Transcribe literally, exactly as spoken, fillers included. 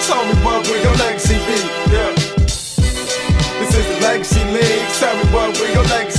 Tell me what will your legacy be? Yeah. This is the Legacy League. Tell me what will your legacy